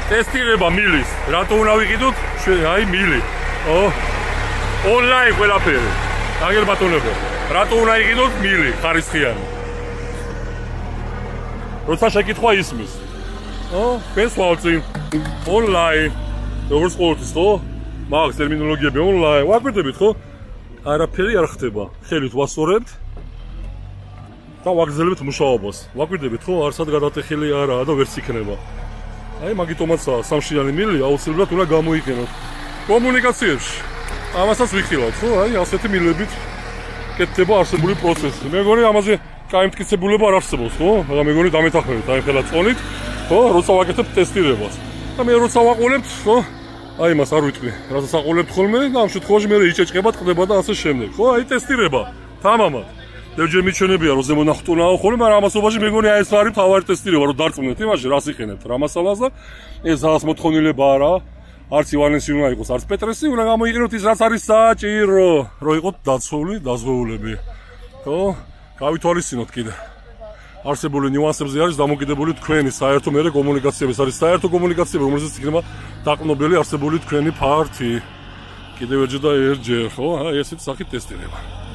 ტესტირება მილის. რატო უნდა ვიყიდოთ? აი მილი. ონლაინ ყველაფერი. აგერ ბატონებო. რატო უნდა იყიდოთ მილი ხარისხიანი? როცა შეკითხვა ისმის. ეს ვალწი. ონლაინ. როგორც ყოველთვის ხო? მაგ ტერმინოლოგიები ონლაინ. ვაკვირდებით ხო? არაფერი არ ხდება. ხელით ვასწორებთ და ვაგრძელებთ მუშაობას. ვაკვირდებით ხო? არსად გადატეხილი არაა და ვერც იქნება. აი მაგიტომაცაა სამშიანი მილი აუცილებლად უნდა გამოიყენოთ. კომუნიკაციებში. ამასაც ვიხილავთ ხო? აი ასეთი მილებით კეთდება არსებული პროცესი. მე მგონი ამაზე კაი მტკიცებულება არ არსებობს ხო? მაგრამ მე მგონი დამეთანხმებით აი ხელა წონით ხო? როცა ვაკეთებ ტესტირებას. და მე როცა ვაყოლებთ ხო? აი მას არ ვიტყვი. რასაც აყოლებთ ხოლმე და ამ შემთხვევაში მე იჭეჭება, ტყდება და ასე შემდეგ. ხო? აი ტესტირება. თამამად. ჯერ მიჩვენებია რომ ზემო ნახტუნაო ხოლმე, მაგრამ ამასობაში მე მგონი აი ეს არის თავარი ტესტირება, რომ დარწმუნდეთ იმაში, რას იყენებთ, რა მასალას და ეს რაღაც მოთხოვნილება არა. არც ივანესი უნდა იყოს, არც პეტრესი, უნდა გამოიყენოთ ის, რაც არის საჭირო, რომ იყოთ დაცული დაზღვეულები. ხო? გავითვალისწინოთ კიდე. არსებული ნიუანსებზე არის დამოკიდებული თქვენი საერთო მერე კომუნიკაციები, არის საერთო კომუნიკაციები, რომელზეც იქნება დაყრდნობილი არსებული თქვენი ფართი. კიდევ ერჯერ და ერჯერ, ხო? აი ესეთ სახით ტესტირება.